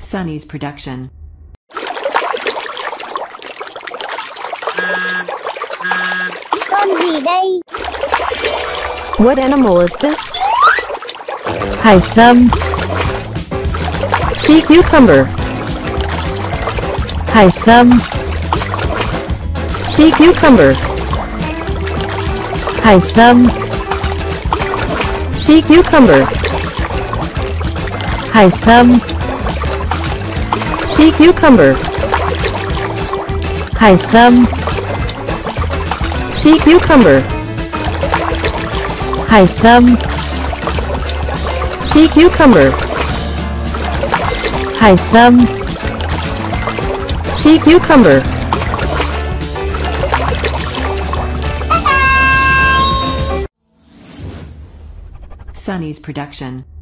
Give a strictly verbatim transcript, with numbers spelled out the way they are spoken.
Sunny's production. Con gì đây? What animal is this? Hải sâm. Sea cucumber. Hải sâm. Sea cucumber. Hải sâm. Sea cucumber. Hải sâm. Sea cucumber. Hải sâm. Sea cucumber. Hải sâm. Sea cucumber. Hải sâm. Sea cucumber. Sunny's production.